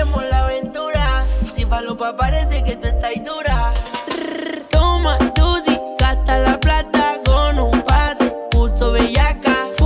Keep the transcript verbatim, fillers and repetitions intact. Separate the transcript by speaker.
Speaker 1: queremos la aventura. Si falopa parece que tú estás dura.